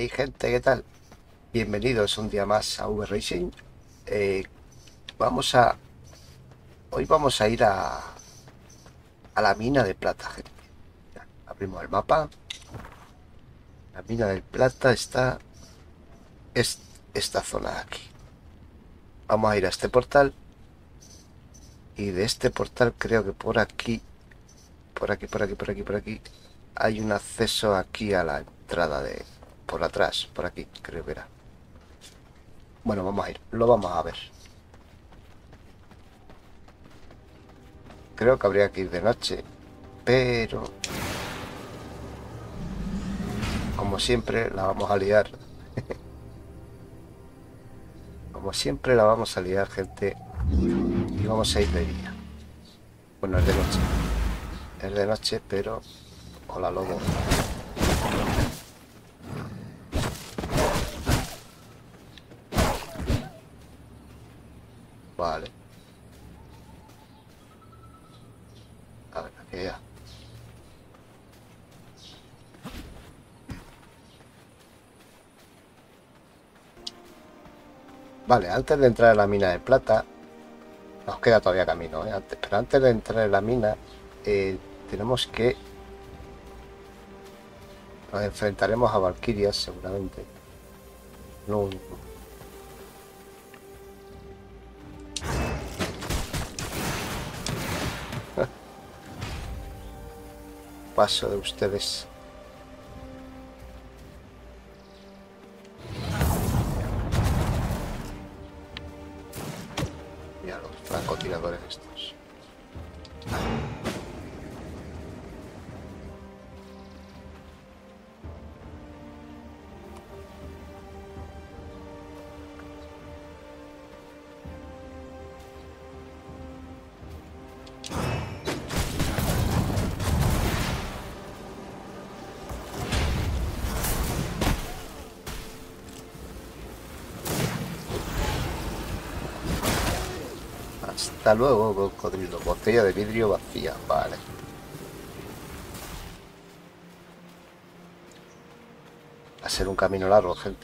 Hey gente, ¿qué tal? Bienvenidos un día más a V Racing. Eh, vamos a... Hoy vamos a ir a la mina de plata, gente. Ya, abrimos el mapa. La mina de plata está... esta zona de aquí. Vamos a ir a este portal. Y de este portal creo que por aquí... Por aquí... Hay un acceso aquí a la entrada de... Por atrás, por aquí, creo que era. Bueno, vamos a ir. Lo vamos a ver. Creo que habría que ir de noche, pero como siempre la vamos a liar. Como siempre la vamos a liar, gente, y vamos a ir de día. Bueno, es de noche. Es de noche, pero... Hola, lobo. Vale. A ver, aquí ya. Vale, antes de entrar a la mina de plata, nos queda todavía camino, ¿eh? Pero antes de entrar en la mina, tenemos que... Nos enfrentaremos a Valkyrias, seguramente. No, paso de ustedes. Mira los francotiradores estos. Hasta luego, cocodrilo. Botella de vidrio vacía. Vale. Va a ser un camino largo, gente.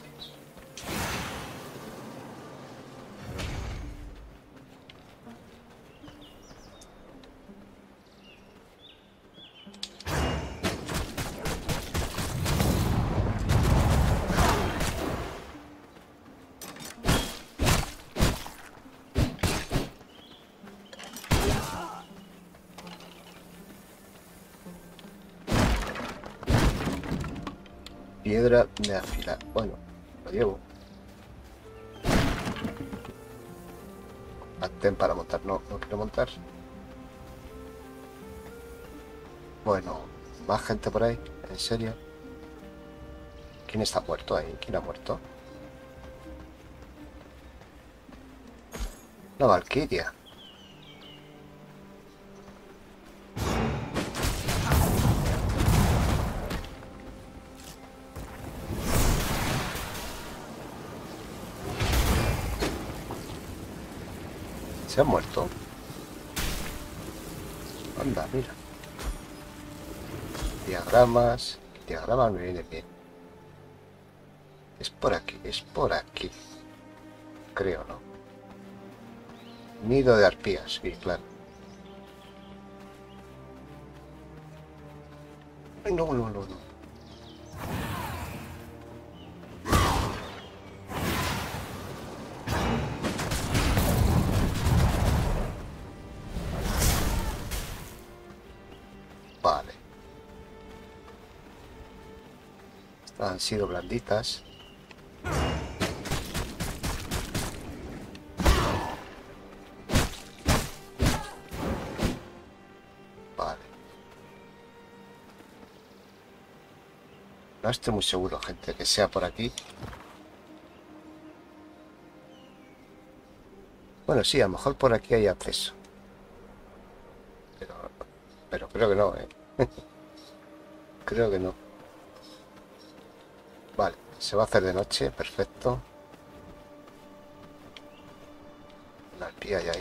Piedra de afilar. Bueno, lo llevo. Mantén para montar. No, no quiero montar. Bueno, más gente por ahí. ¿En serio? ¿Quién está muerto ahí? ¿Quién ha muerto? La Valquiria. ¿Se ha muerto? Anda, mira. Diagramas. Diagramas me viene bien. Es por aquí, es por aquí. Creo, ¿no? Nido de arpías, sí, claro. Ay, no, no, no, no. Vale. Estas han sido blanditas. Vale. No estoy muy seguro, gente, que sea por aquí. Bueno, sí, a lo mejor por aquí hay acceso. Pero creo que no, ¿eh? Creo que no. Vale, se va a hacer de noche, perfecto. La arpía ya ahí.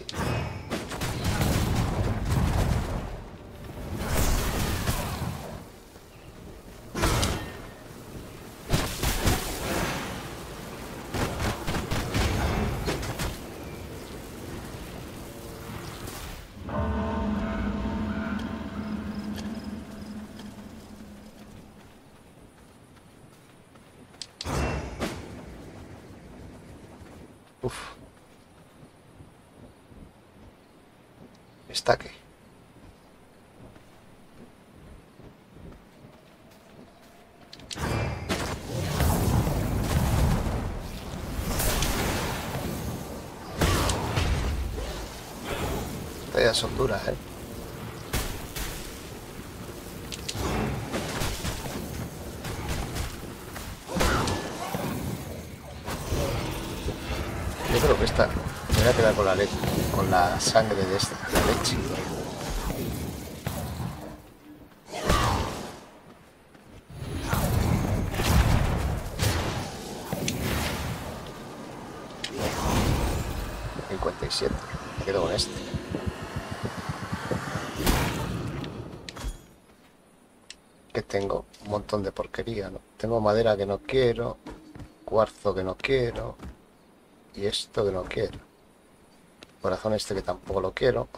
Destaque. Estas ya son duras, ¿eh? Yo creo que esta me voy a quedar con la leche, con la sangre de esta, la leche. Me quedo con este. Que tengo un montón de porquería, ¿no? Tengo madera que no quiero, cuarzo que no quiero y esto que no quiero. Corazón este que tampoco lo quiero.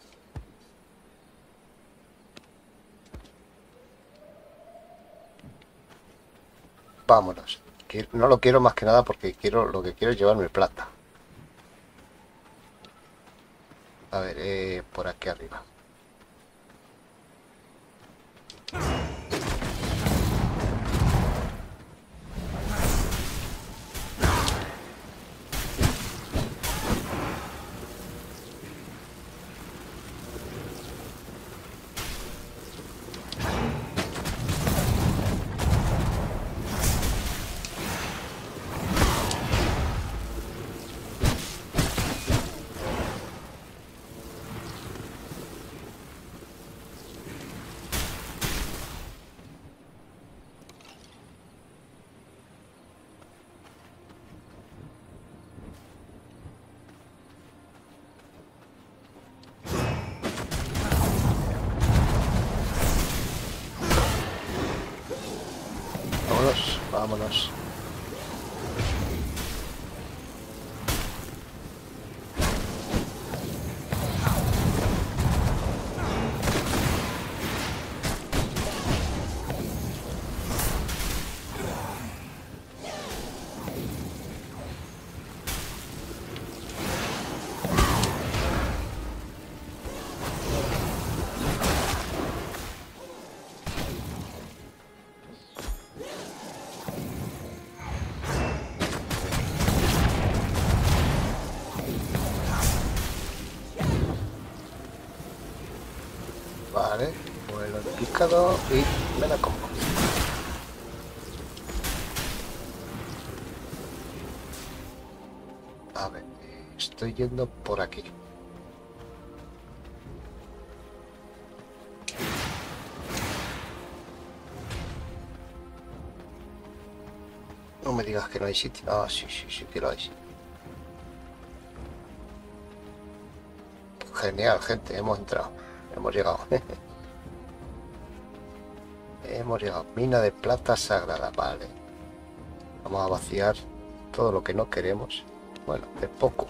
Vámonos. No lo quiero más que nada porque lo que quiero es llevarme plata. A ver, por aquí arriba. Vámonos, vámonos. Vale, vuelo el pícaro y me la como. A ver, estoy yendo por aquí. No me digas que no hay sitio. Ah, sí, sí, sí que lo hay. Genial, gente, hemos entrado. Hemos llegado. Hemos llegado. Mina de plata sagrada, vale. Vamos a vaciar todo lo que no queremos. Bueno, de poco.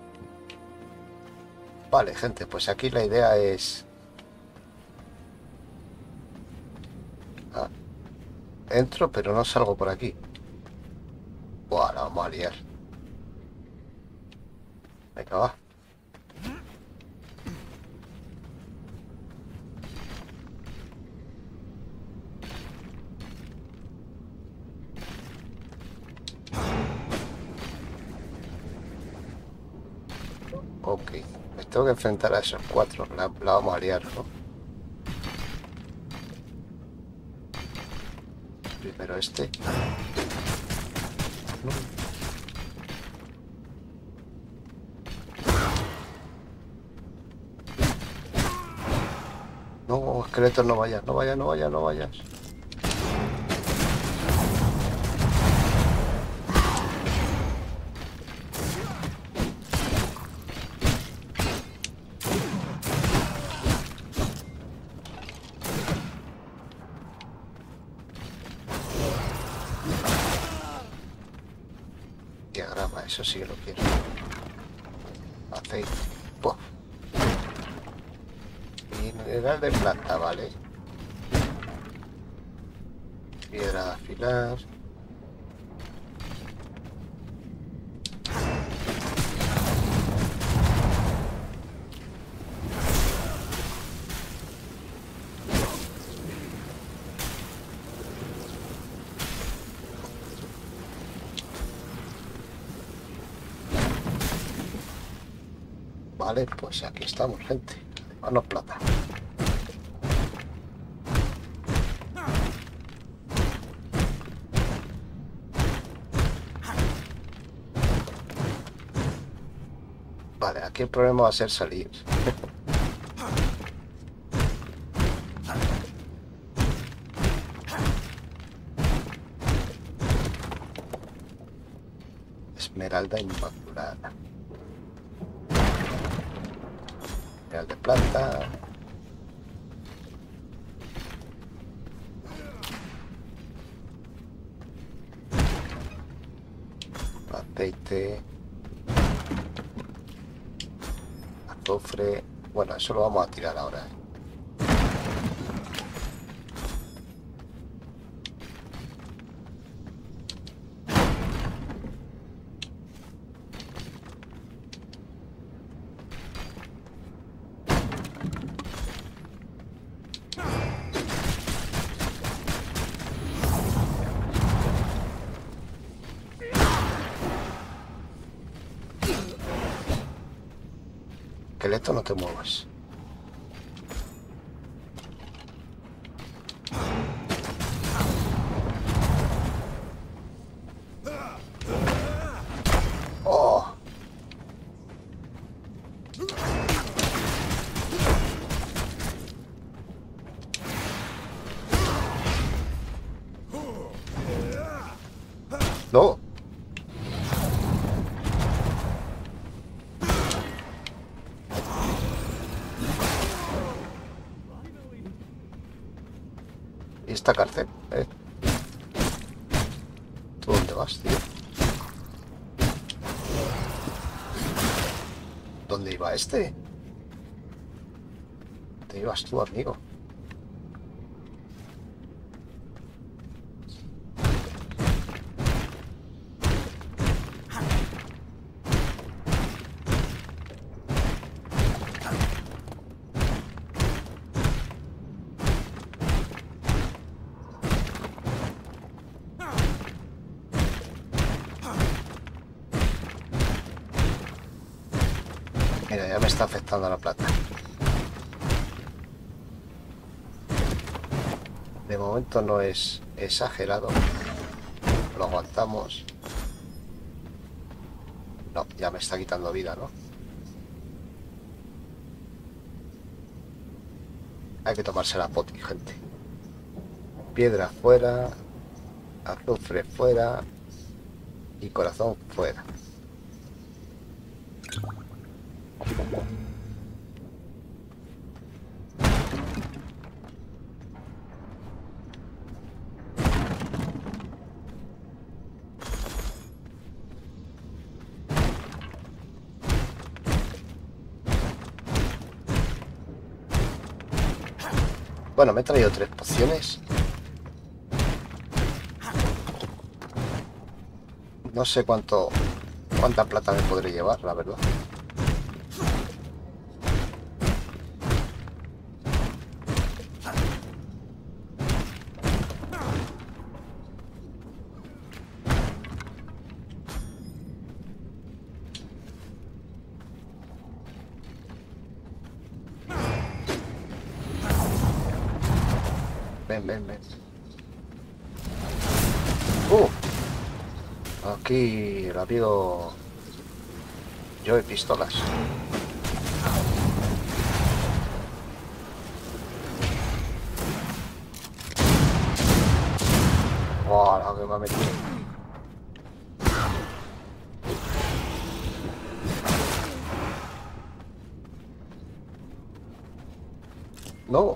Vale, gente, pues aquí la idea es... Ah, entro, pero no salgo por aquí. Buah, la vamos a liar. Venga, va. Ok, me tengo que enfrentar a esos cuatro. La vamos a liar, ¿no? Primero este. No, esqueletos, no vayas, no vayas, no vayas, no vayas. Diagrama, eso sí que lo quiero. Aceite. Buah. Mineral de plata, vale. Piedra de afilar. Vale, pues aquí estamos, gente. Manos plata. Vale, aquí el problema va a ser salir. Esmeralda inmaculada. Esmeralda de plata. Aceite. Azufre. Bueno, eso lo vamos a tirar ahora. Esqueleto, no te muevas. Oh. No. ¿Y esta cárcel? ¿Tú dónde vas, tío? ¿Dónde iba este? ¿Dónde ibas tú, amigo? Mira, ya me está afectando la plata. De momento no es exagerado. Lo aguantamos. No, ya me está quitando vida, ¿no? Hay que tomarse la poti, gente. Piedra fuera. Azufre fuera. Y corazón fuera. Bueno, me he traído 3 pociones. No sé cuánta plata me podré llevar, la verdad. Ven, ven, ven. Aquí el amigo Joe Pistolas. ¡Wow! La que me ha metido. No.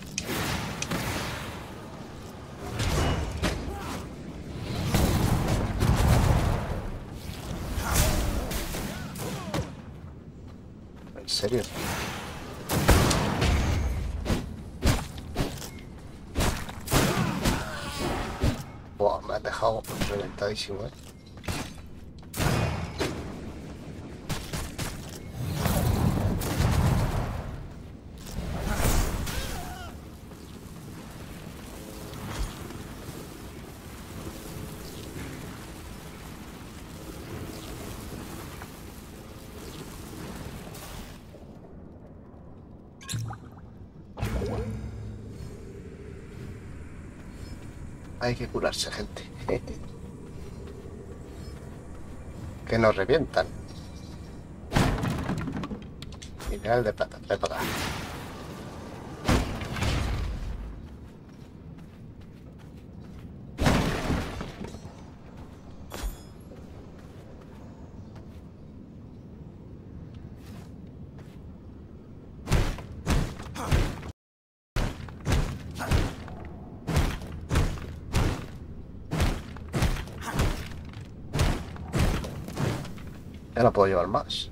¿En serio? Wow, me has dejado reventadísimo, ¿eh? Hay que curarse, gente. Que nos revientan. Mineral de plata, trae para acá. Ya no puedo llevar más.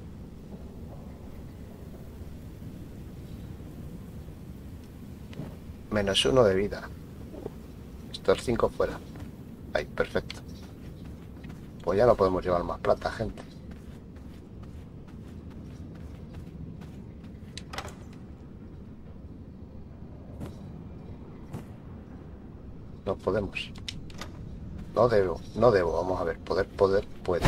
-1 de vida. Estos 5 fuera. Ahí, perfecto. Pues ya no podemos llevar más plata, gente. No podemos. No debo, no debo. Vamos a ver. Poder, puedo.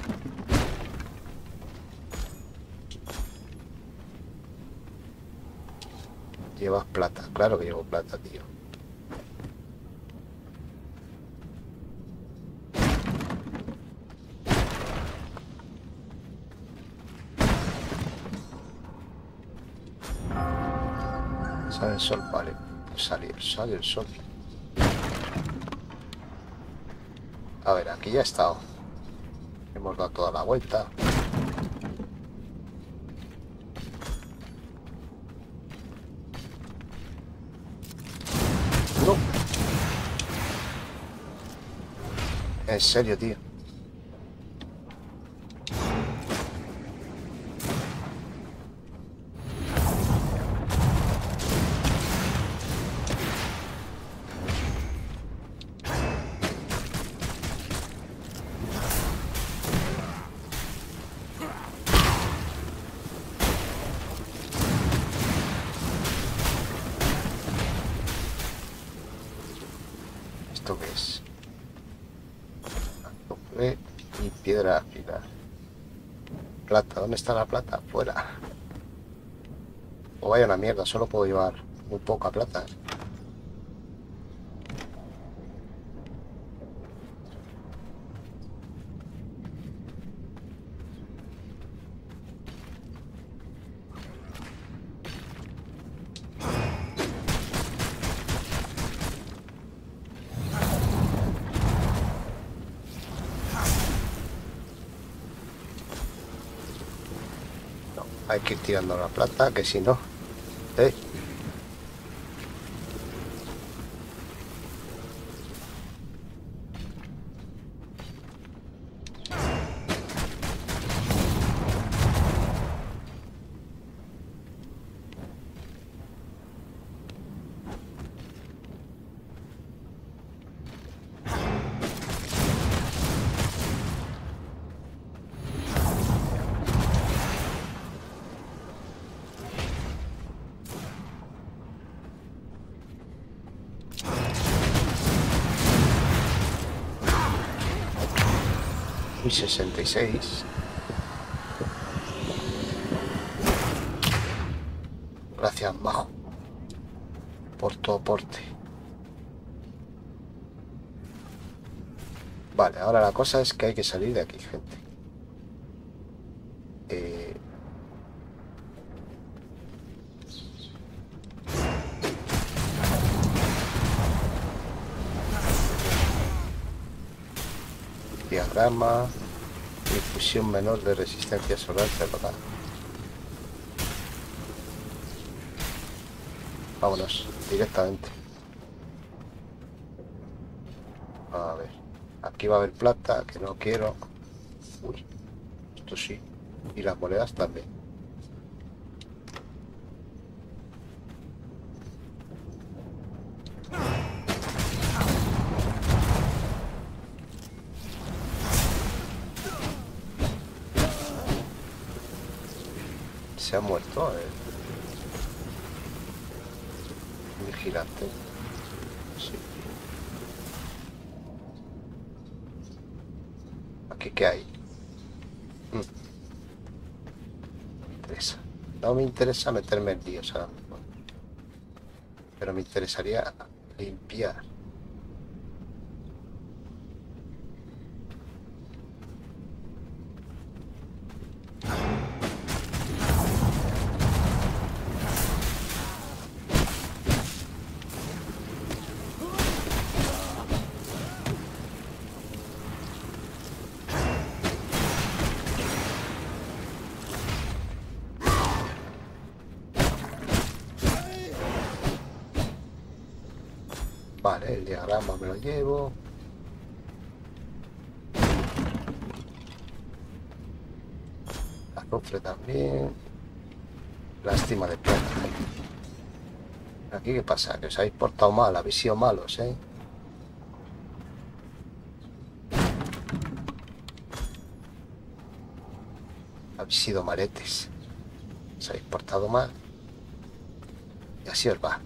Llevas plata. Claro que llevo plata, tío. Sale el sol, vale. Pues sale el sol. A ver, aquí ya he estado. Hemos dado toda la vuelta. No. En serio, tío. ¿Esto qué es? Y piedra afilar. Plata, ¿dónde está la plata? Fuera. O vaya una mierda, solo puedo llevar muy poca plata. No, hay que ir tirando la plata, que si no... ¿Eh? Y 66. Gracias, majo, por tu aporte. Vale, ahora la cosa es que hay que salir de aquí, gente. Diagrama. Difusión menor de resistencia solar preparada. Vámonos, directamente. A ver. Aquí va a haber plata, que no quiero. Uy, esto sí. Y las monedas también. Se ha muerto, vigilante. Sí. ¿Aquí qué hay? Me interesa. No me interesa meterme en líos ahora mismo. Pero me interesaría limpiar. Vale, el diagrama me lo llevo. La azufre también. Lástima de plata. ¿Aquí qué pasa? Que os habéis portado mal, habéis sido malos, ¿eh? Habéis sido maletes. Os habéis portado mal. Y así os va.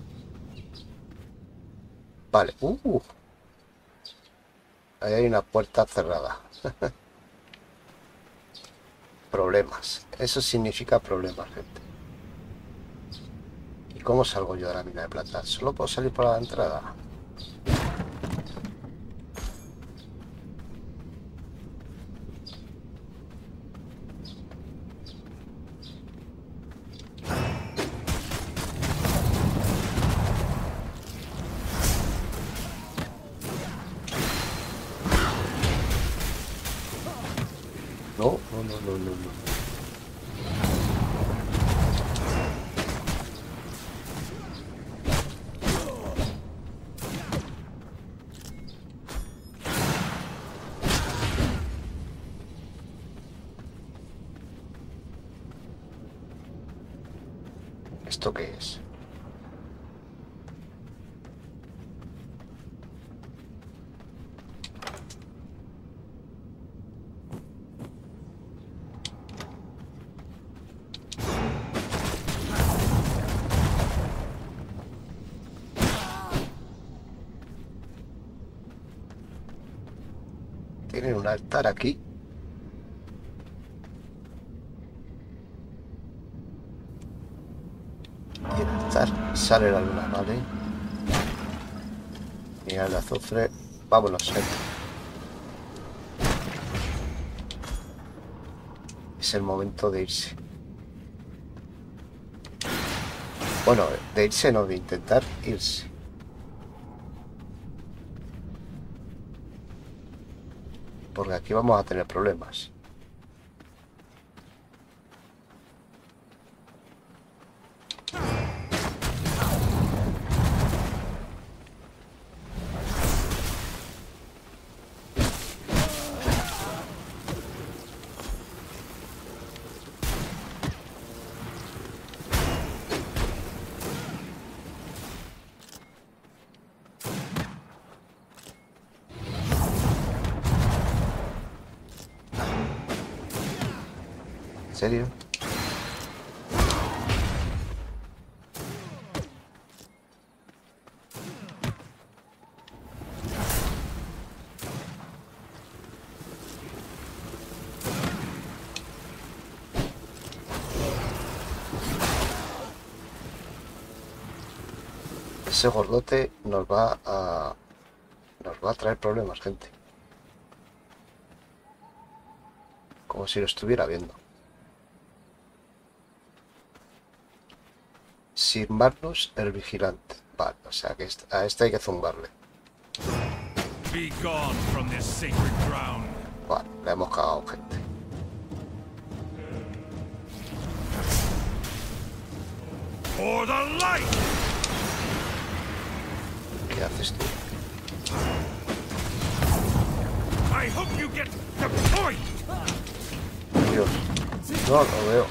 Vale. Ahí hay una puerta cerrada. Problemas. Eso significa problemas, gente. ¿Y cómo salgo yo de la mina de plata? ¿Solo puedo salir por la entrada? No, no, no, no, no, no. ¿Esto qué es? Tienen un altar aquí. Y el altar sale la luna, ¿vale? Mira el azufre. Vámonos, gente. Es el momento de irse. Bueno, de irse no, de intentar irse. Porque aquí vamos a tener problemas. ¿En serio? Ese gordote nos va a traer problemas, gente. Como si lo estuviera viendo. Sir Magnus el vigilante. Vale, o sea que a este hay que zumbarle. Vale, le hemos cagado, gente. ¿Qué haces tú? Dios, no lo veo.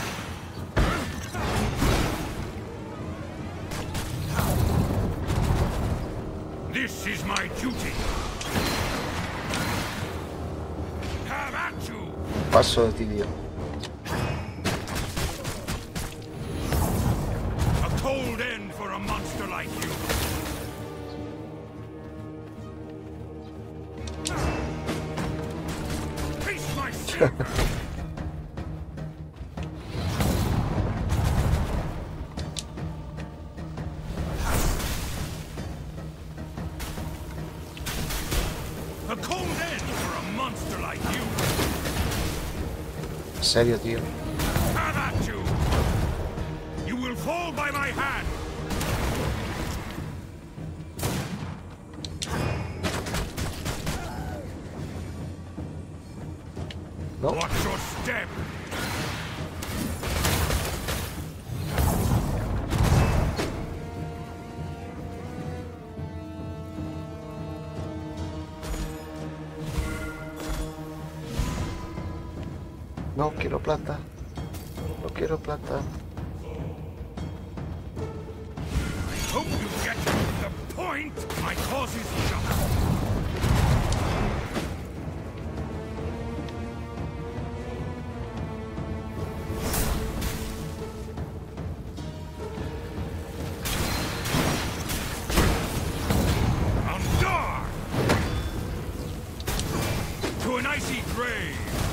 This is my duty. Have at you. Paso de tibio. A cold end for a monster like you. Face my silver. A cold end for a monster like you. ¿En serio, tío? Have at you. You will fall by my hand. No. Watch your step. No quiero plata. No quiero plata. Hope you get the point. My cause is just. On guard! To an icy grave!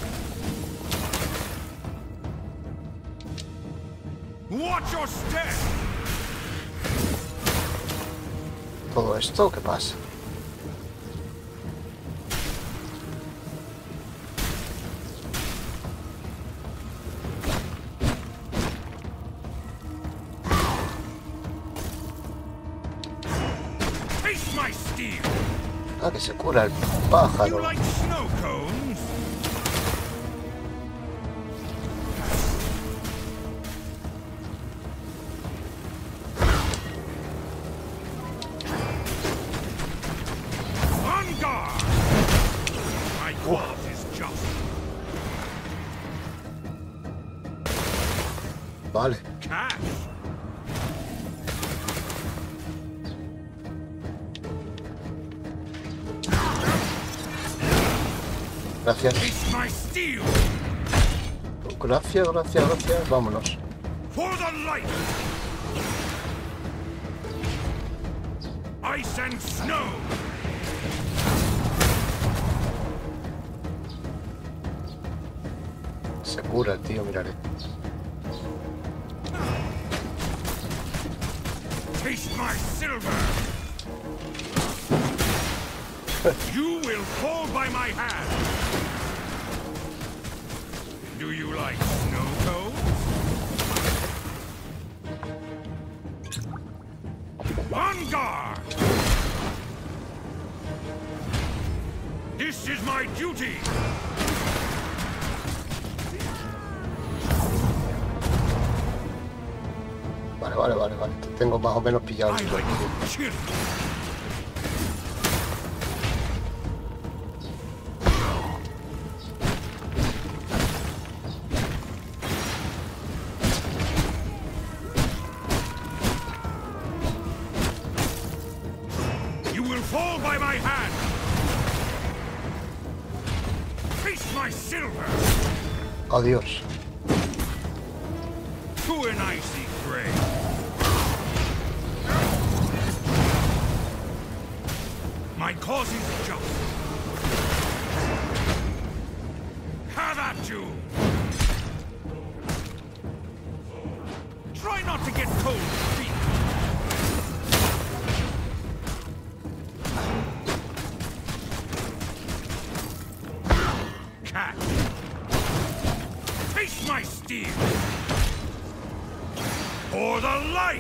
Watch your step! ¿Todo esto qué pasa? Face my steel! Ah, que se cura el You pájaro. like snow cones? On guard! My cause is just. Vale. Cash! Gracias. Face my steel! Gracias, gracias, gracias. Vámonos. For the light! Ice and snow! Se cura el tío, miraré. Taste my silver! You will fall by my hand! Do you like snow cones? On guard! This is my duty! Vale, vale, vale, vale. Te tengo más o menos pillado. I like it chilly. You will fall by my hand! Face my silver! Adiós. To an icy grave! My cause is just. Have at you! Try not to get cold feet! Cat! Face my steel! For the light!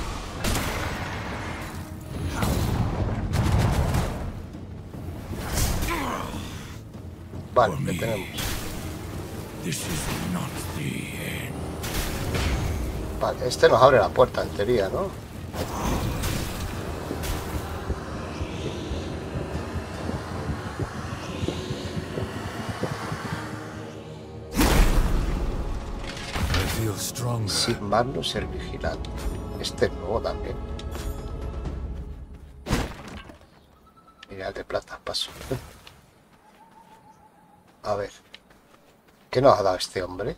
Vale, le tenemos. This is not the end. Vale, este nos abre la puerta en teoría, ¿no? I feel stronger. Sir Magnus el vigilante. Este nuevo también. Mira el de plata, paso. A ver. ¿Qué nos ha dado este hombre?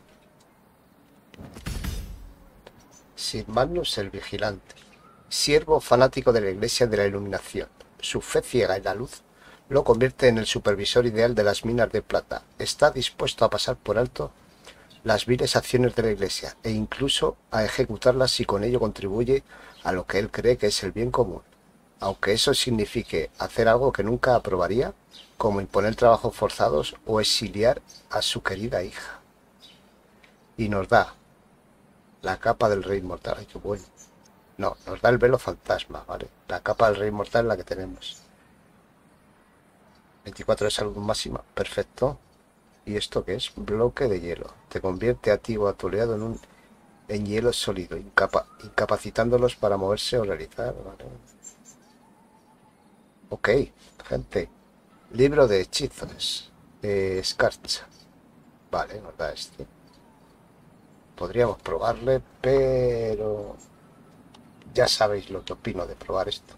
Sir Magnus el vigilante. Siervo fanático de la Iglesia de la Iluminación. Su fe ciega en la luz lo convierte en el supervisor ideal de las minas de plata. Está dispuesto a pasar por alto las viles acciones de la Iglesia e incluso a ejecutarlas si con ello contribuye a lo que él cree que es el bien común, aunque eso signifique hacer algo que nunca aprobaría, como imponer trabajos forzados o exiliar a su querida hija. Y nos da la capa del Rey Inmortal. Ay, qué bueno. No, nos da el velo fantasma, ¿vale? La capa del Rey Inmortal es la que tenemos. 24 de salud máxima, perfecto. ¿Y esto qué es? Bloque de hielo. Te convierte a ti o a tu aliado en hielo sólido, incapacitándolos para moverse o realizar. ¿Vale? Ok, gente. Libro de hechizos. Escarcha. Vale, nos da este. Podríamos probarle, pero ya sabéis lo que opino de probar esto.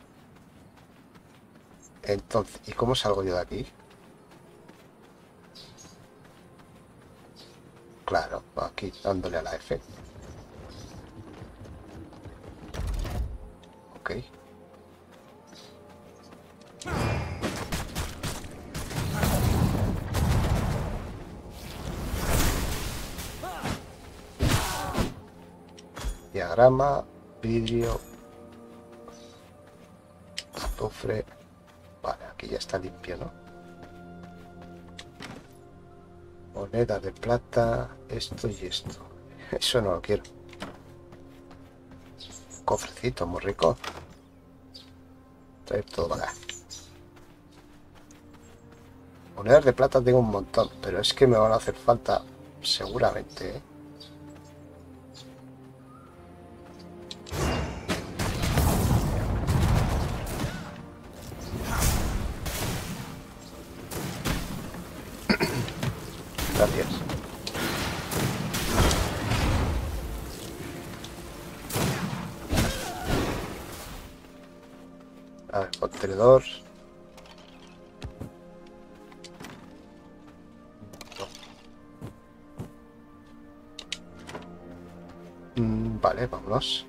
Entonces, ¿y cómo salgo yo de aquí? Claro, aquí dándole a la F. Ok. Diagrama, vidrio, azufre. Vale, aquí ya está limpio, ¿no? Moneda de plata, esto y esto. Eso no lo quiero. Cofrecito muy rico. Traer todo para acá. Monedas de plata tengo un montón, pero es que me van a hacer falta seguramente, ¿eh? Gracias. A ver, contenedor. Vale, vámonos.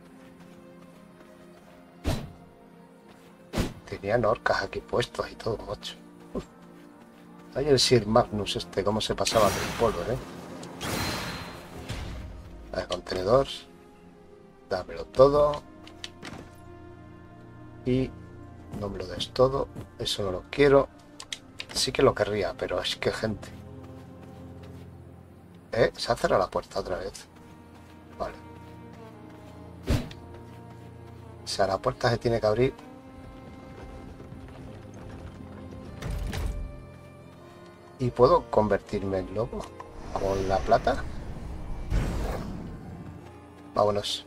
Tenían orcas aquí puestos y todo, macho. Hay el Sir Magnus este, cómo se pasaba del polvo, ¿eh? A ver, contenedor. Dámelo todo. Y no me lo des todo. Eso no lo quiero. Sí que lo querría, pero es que gente. Se ha cerrado la puerta otra vez. Vale. O sea, la puerta se tiene que abrir. ¿Y puedo convertirme en lobo con la plata? Vámonos.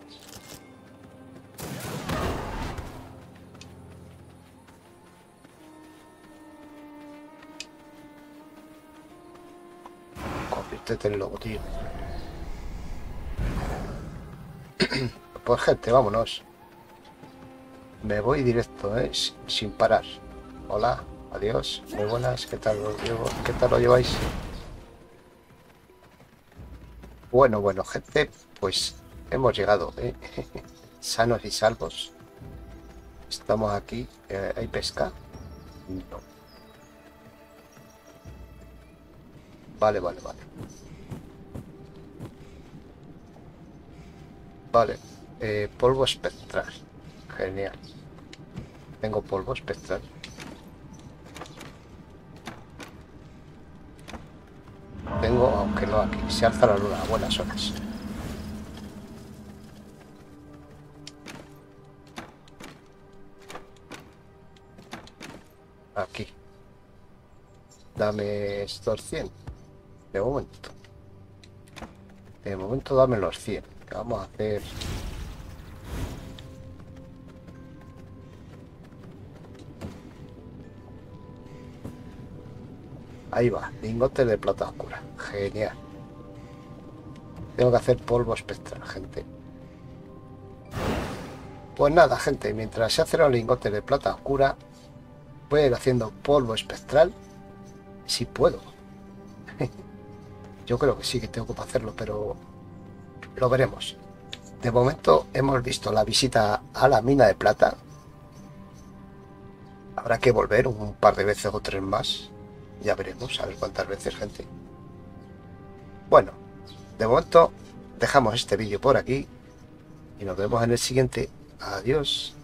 Conviértete en lobo, tío. Pues gente, vámonos. Me voy directo, sin parar. Hola, adiós, muy buenas, ¿qué tal lo llevo? ¿Qué tal lo lleváis? Bueno, gente, pues hemos llegado, sanos y salvos. Estamos aquí. ¿Hay pesca? No. Vale. Vale. Polvo espectral. Genial. Tengo polvo espectral. Tengo, aunque no aquí. Se alza la luna a buenas horas. Aquí. Dame estos 100. De momento. De momento dame los 100. Que vamos a hacer... Ahí va, lingotes de plata oscura. Genial. Tengo que hacer polvo espectral, gente. Pues nada, gente, mientras se hacen los lingotes de plata oscura, voy a ir haciendo polvo espectral. Si puedo. Yo creo que sí que tengo que hacerlo, pero lo veremos. De momento hemos visto la visita a la mina de plata. Habrá que volver un par de veces o 3 más. Ya veremos, a ver cuántas veces, gente. Bueno, de momento dejamos este vídeo por aquí y nos vemos en el siguiente. Adiós.